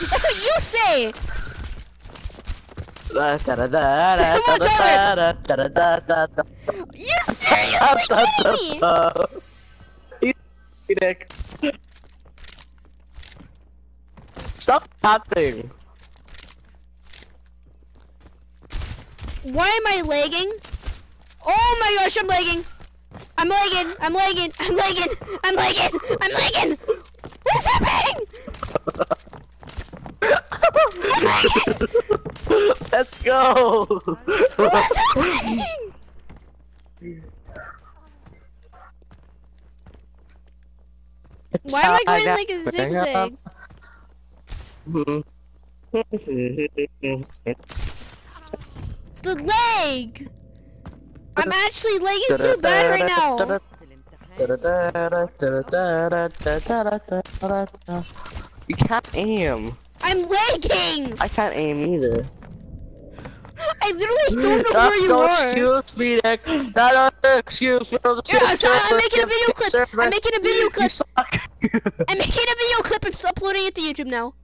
That's what you say! You seriously kidding me? Stop tapping. Why am I lagging? Oh my gosh, I'm lagging. I'm lagging. I'm lagging. I'm lagging. I'm lagging. I'm lagging. What's happening? I'm lagging. Let's go. What's happening? Why am I going like a zigzag? The leg! I'm actually lagging so bad right now. You can't aim. I'm lagging! I can't aim either. I literally don't know where you are. Excuse me, Nick. That's excuse me. Yeah, so I'm making a video clip. I'm making a video You clip. suck. I'm making a video clip. I'm uploading it to YouTube now.